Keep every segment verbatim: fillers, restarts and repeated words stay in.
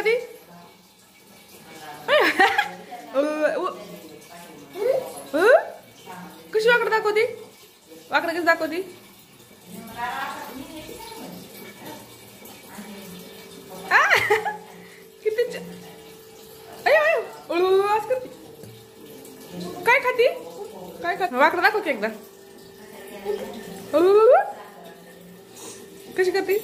दाखवती कशी वाकड दाखवती वाकड कशी दाखवती किती काय खाती काय खात वाकड दाखव की एकदा कशी करती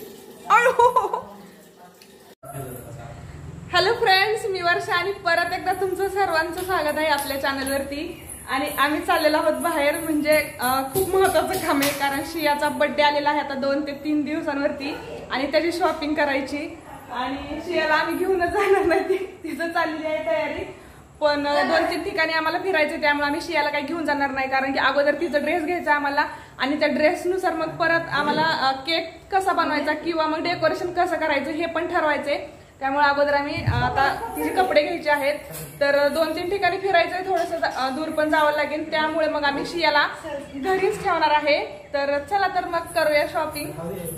हॅलो फ्रेंड्स मी वर्षा आणि परत एकदा तुमचं सर्वांचं स्वागत आहे आपल्या चॅनलवरती आणि आम्ही चाललेलो आहोत बाहेर म्हणजे खूप महत्त्वाचं काम आहे कारण शियाचा बर्थडे आलेला आहे आता दोन ते तीन दिवसांवरती आणि त्याची शॉपिंग करायची आणि शियाला आम्ही घेऊनच जाणार नाही तिथं चाललेली आहे तयारी पण दोन तीन ठिकाणी आम्हाला फिरायचं त्यामुळे आम्ही शियाला काही घेऊन जाणार नाही कारण की अगोदर तिचा ड्रेस घ्यायचा आम्हाला आणि त्या ड्रेसनुसार मग परत आम्हाला केक कसा बनवायचा किंवा मग डेकोरेशन कसं करायचं हे पण ठरवायचंय त्यामुळे अगोदर आम्ही आता तिचे कपडे घ्यायचे आहेत तर दोन तीन ठिकाणी फिरायचंय थोडंसं दूर पण जावं लागेल त्यामुळे मग आम्ही शियाला घरीच ठेवणार आहे तर चला तर मग करूया शॉपिंग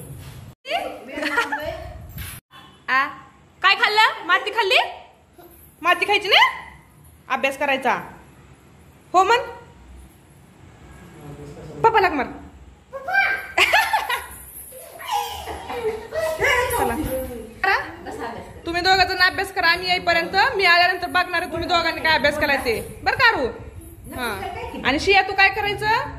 काय खाल्लं माती खाल्ली माती खायची ना अभ्यास करायचा हो मन पप्पा लाग मार तुम्ही दोघा जण अभ्यास करा आम्ही येईपर्यंत मी आल्यानंतर बघणार तुम्ही दोघांनी काय अभ्यास करायचे बरं का रू हा आणि शिया तू काय करायचं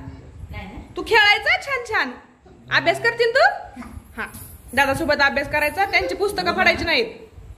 तू खेळायचं छान छान अभ्यास करतील तू हा दादासोबत अभ्यास करायचा त्यांची पुस्तकं फाडायची नाहीत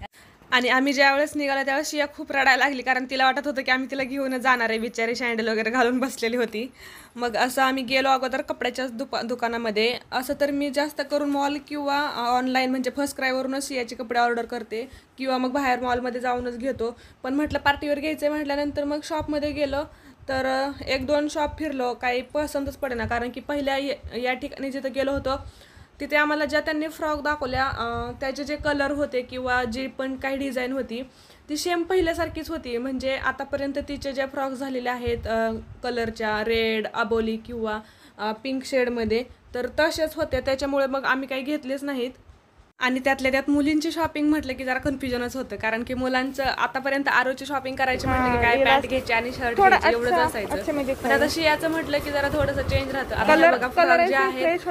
आणि आम्ही ज्या वेळेस निघाला त्यावेळेस शिया खूप रडायला लागली कारण तिला वाटत होतं की आम्ही तिला घेऊन जाणार आहे बिचारी शँडल वगैरे घालून बसलेली होती मग असं आम्ही गेलो अगोदर कपड्याच्या दुका दुकानामध्ये असं तर मी जास्त करून मॉल किंवा ऑनलाईन म्हणजे फर्स्ट क्रायवरूनच शियाचे कपडे ऑर्डर करते किंवा मग बाहेर मॉलमध्ये जाऊनच घेतो पण म्हटलं पार्टीवर घ्यायचं म्हटल्यानंतर मग शॉपमध्ये गेलो तर एक दोन शॉप फिरलो काही पसंतच पडेना कारण की पहिल्या या ठिकाणी जिथं गेलो होतो तिथे आम्हाला ज्या त्यांनी फ्रॉक दाखवल्या त्याचे जे कलर होते किंवा जी पण काही डिझाईन होती ती सेम पहिल्यासारखीच होती म्हणजे आतापर्यंत तिचे ज्या फ्रॉक झालेले आहेत कलरच्या रेड अबोली किंवा पिंक शेडमध्ये तर तसेच होते त्याच्यामुळे मग आम्ही काही घेतलेच नाहीत आणि त्यातल्या त्यात मुलींची शॉपिंग म्हटलं की जरा कन्फ्युजनच होतं कारण की मुलांचं आतापर्यंत आरोची शॉपिंग करायची म्हटलं की काय पॅन्ट घ्यायची आणि शर्ट घ्यायची एवढंच असायचं पण आता शियाचं म्हटलं की जरा थोडंसं चेंज राहतं आता बघा फ्रॉक जे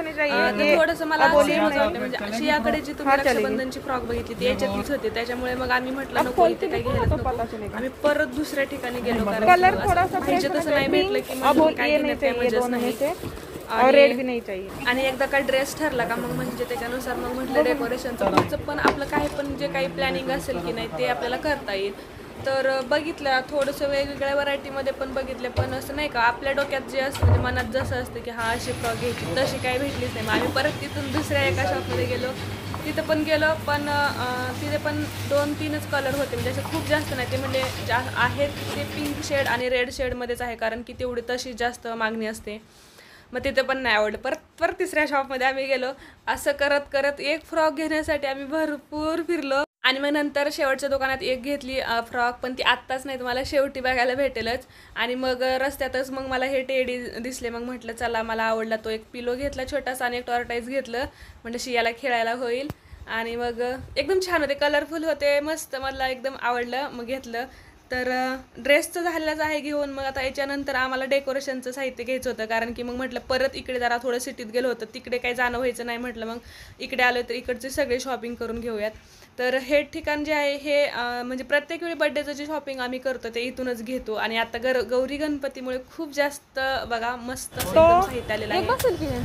आहे थोडंसं मला म्हणजे शियाकडे जी तुम्ही रक्षाबंधनची फ्रॉक बघितली ती याच्यातलीच होती त्याच्यामुळे मग आम्ही म्हटलं नको इथे काही घ्यायला नको आम्ही परत दुसऱ्या ठिकाणी गेलो कारण तसं नाही भेटलं की मग काय घेण्यात नाही रेड भी नाही चाहिए आणि एकदा का ड्रेस ठरला का मग म्हणजे त्याच्यानुसार मग म्हटलं डेकोरेशनचं पुढचं पण आपलं काही पण जे काही प्लॅनिंग असेल की नाही ते आपल्याला करता येईल तर बघितलं थोडंसं वेगवेगळ्या व्हरायटीमध्ये पण बघितलं पण असं नाही का आपल्या डोक्यात जे असतं म्हणजे मनात जसं असतं की हा अशी फ्रॉक घ्यायची तशी काही भेटलीच नाही मग आम्ही परत तिथून दुसऱ्या एका शॉपमध्ये गेलो तिथं पण गेलो पण तिथे पण दोन तीनच कलर होते म्हणजे असं खूप जास्त नाही ते म्हणजे जा आहेत ते पिंक शेड आणि रेड शेडमध्येच आहे कारण की तेवढी तशी जास्त मागणी असते मग तिथे पण नाही आवडलं परत परत तिसऱ्या शॉपमध्ये आम्ही गेलो असं करत करत एक फ्रॉक घेण्यासाठी आम्ही भरपूर फिरलो आणि मग नंतर शेवटच्या दुकानात एक घेतली फ्रॉक पण ती आत्ताच नाही तुम्हाला शेवटी बघायला भेटेलच आणि मग रस्त्यातच मग मला हे टेडी दिसले मग म्हटलं चला मला आवडला तो एक पिलो घेतला छोटासा आणि एक टॉर्टाईज घेतलं म्हणजे शियाला खेळायला होईल आणि मग एकदम छान होते कलरफुल होते मस्त मला एकदम आवडलं मग घेतलं तर ड्रेसचं झालेलंच आहे घेऊन मग आता याच्यानंतर आम्हाला डेकोरेशनचं साहित्य घ्यायचं होतं कारण की मग म्हटलं परत इकडे जरा थोडं सिटीत गेलो होतं तिकडे काही जाणं व्हायचं नाही म्हटलं मग इकडे आलो तर इकडचे सगळे शॉपिंग करून घेऊयात तर हे ठिकाण जे आहे हे म्हणजे प्रत्येक वेळी बड्डेचं जे शॉपिंग आम्ही करतो ते इथूनच घेतो आणि आता गर गौरी गणपतीमुळे खूप जास्त बघा मस्त साहित्य आलेलं आहे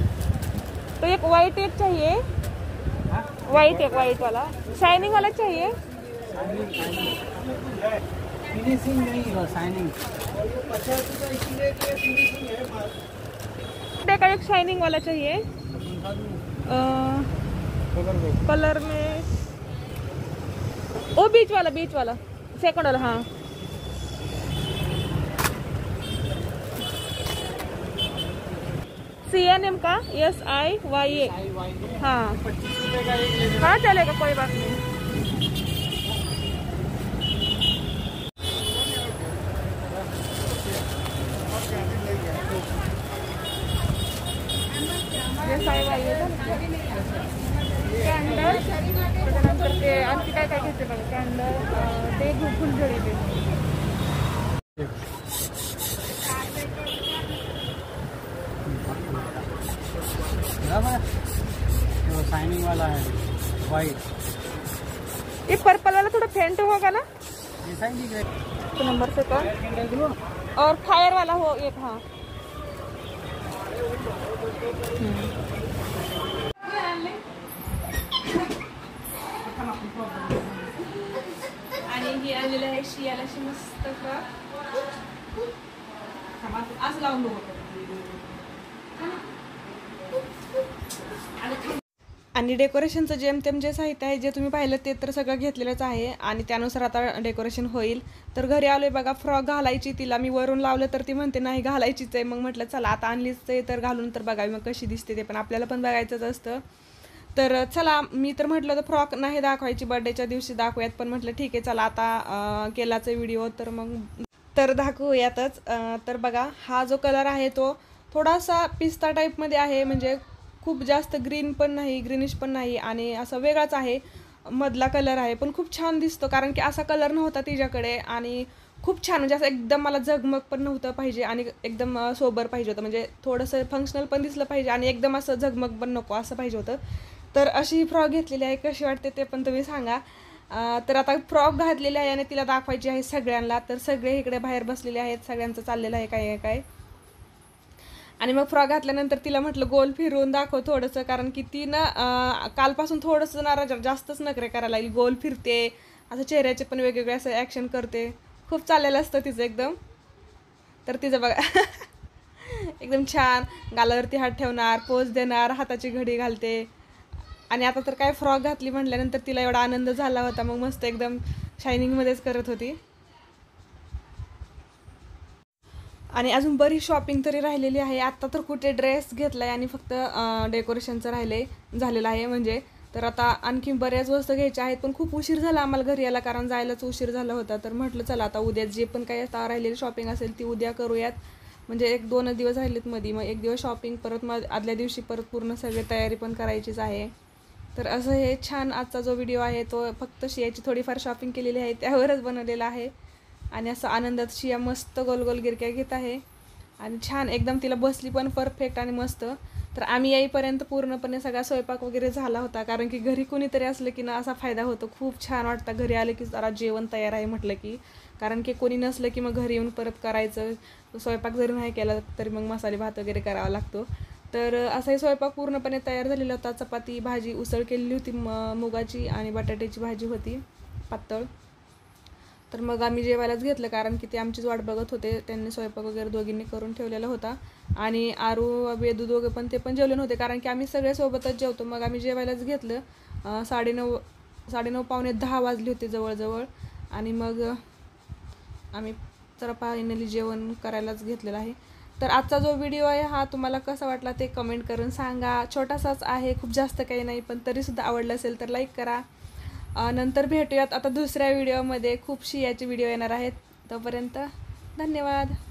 तो एक व्हाइट एक चाहिए व्हाइट एक व्हाइट वाला शाइनिंग वाला चाहिए फिनिशिंग नहीं है शाइनिंग का एक शाइनिंग वाला चाहिए आ, कलर में ओ बीच वाला बीच वाला सेकंड वाला हाँ सी एन एम का एस आई वाई ए हाँ हाँ चलेगा कोई बात नहीं कॅन्डल त्याच्यानंतर ते आणखी काय काय घेते बघा कॅन्डल एक फुल जोड़ी पे वो शाइनिंग वाला है वाइट। ये पर्पल वाला थोड़ा फेंट होगा ना, ऐसा ही दिख रहा है। तो नंबर से कम और फायर वाला हो एक। हाँ आणि ही आलेलं आहे शियाला अशी मस्त असं लावून बघू. आणि डेकोरेशनचं जेमतेम जे साहित्य आहे जे तुम्ही पाहिलं ते तर सगळं घेतलेलंच आहे आणि त्यानुसार आता डेकोरेशन होईल. तर घरी आलोय बघा, फ्रॉक घालायची तिला मी वरून लावलं तर ती म्हणते नाही घालायचीच आहे. मग म्हटलं चला आता आणलीच आहे तर घालून तर बघावी मग कशी दिसते ते पण आपल्याला पण बघायचंच असतं. तर चला मी तर म्हटलं तर फ्रॉक नाही दाखवायची, बर्थडेच्या दिवशी दाखवूयात, पण म्हटलं ठीक आहे चला आता केलाचा व्हिडिओ तर मग तर दाखवूयातच. तर बघा हा जो कलर आहे तो थोडासा पिस्ता टाईपमध्ये आहे, म्हणजे खूप जास्त ग्रीन पण नाही ग्रीनिश पण नाही आणि असा वेगळाच आहे, मधला कलर आहे पण खूप छान दिसतो कारण की असा कलर नव्हता तिच्याकडे आणि खूप छान म्हणजे असं एकदम मला झगमग पण नव्हतं पाहिजे आणि एकदम सोबर पाहिजे होतं, म्हणजे थोडंसं फंक्शनल पण दिसलं पाहिजे आणि एकदम असं झगमग पण नको असं पाहिजे होतं. तर अशी फ्रॉक घेतलेली आहे, कशी वाटते ते पण तुम्ही सांगा. तर आता फ्रॉक घातलेली आहे आणि तिला दाखवायची आहे सगळ्यांना. तर सगळे इकडे बाहेर बसलेले आहेत, सगळ्यांचं चाललेलं आहे काय काय. आणि मग फ्रॉक घातल्यानंतर तिला म्हटलं गोल फिरवून दाखव थोडंसं, कारण की ती ना कालपासून थोडंसं ना जास्तच नखरे करायला लागली, गोल फिरते असं चेहऱ्याचे पण वेगवेगळे असं ॲक्शन करते, खूप चाललेलं असतं तिचं एकदम. तर तिचं बघा एकदम छान गालावरती हात ठेवणार, पोज देणार, हाताची घडी घालते आणि आता तर काय फ्रॉक घातली म्हटल्यानंतर तिला एवढा आनंद झाला होता, मग मस्त एकदम शायनिंगमध्येच करत होती. आणि अजून बरी शॉपिंग तरी राहिलेली आहे. आत्ता तर कुठे ड्रेस घेतला आहे आणि फक्त डेकोरेशनचं राहिले झालेलं आहे म्हणजे. तर आता आणखी बऱ्याच वस्तू घ्यायच्या आहेत पण खूप उशीर झाला आम्हाला घरी यायला, कारण जायलाच उशीर झाला होता. तर म्हटलं चला आता उद्या जे पण काही आता राहिलेली शॉपिंग असेल ती उद्या करूयात, म्हणजे एक दोन दिवस राहिलेत मध्ये, मग एक दिवस शॉपिंग परत मग आदल्या दिवशी परत पूर्ण सगळी तयारी पण करायचीच आहे. तर असं हे छान आजचा जो व्हिडिओ आहे तो फक्त शियाची थोडीफार शॉपिंग केलेली आहे त्यावरच बनवलेला आहे. आणि असं आनंदात शिया मस्त गोल गोल गिरक्या घेत आहे आणि छान एकदम तिला बसली पण परफेक्ट आणि मस्त. तर आम्ही येईपर्यंत पूर्णपणे सगळा स्वयंपाक वगैरे झाला होता, कारण की घरी कोणीतरी असलं की ना असा फायदा होतो, खूप छान वाटतं घरी आलं की जरा जेवण तयार आहे म्हटलं की, कारण की कोणी नसलं की मग घरी येऊन परत करायचं, स्वयंपाक जरी नाही केला तरी मग मसाले भात वगैरे करावा लागतो. तर असाही स्वयंपाक पूर्णपणे तयार झालेला होता. चपाती भाजी उसळ केलेली होती म मुगाची आणि बटाट्याची भाजी होती पातळ. तर मग आम्ही जेवायलाच घेतलं कारण की ते आमचीच वाट बघत होते, त्यांनी स्वयंपाक वगैरे दोघींनी करून ठेवलेला होता आणि आरू वेदू दोघं पण ते पण जेवले नव्हते कारण की आम्ही सगळे सोबतच जेवतो. मग आम्ही जेवायलाच घेतलं. साडेनऊ साडेनऊ पावणे दहा वाजले होते जवळजवळ आणि मग आम्ही जरा फायनली जेवण करायलाच घेतलेलं आहे. तर आजचा जो व्हिडिओ आहे हा तुम्हाला कसा वाटला ते कमेंट करून सांगा. छोटासाच आहे, खूप जास्त काही नाही, पण तरीसुद्धा आवडलं असेल तर लाईक करा. नंतर भेटूयात आता दुसऱ्या व्हिडिओमध्ये, खूप शियाचे व्हिडिओ येणार आहेत. तोपर्यंत धन्यवाद.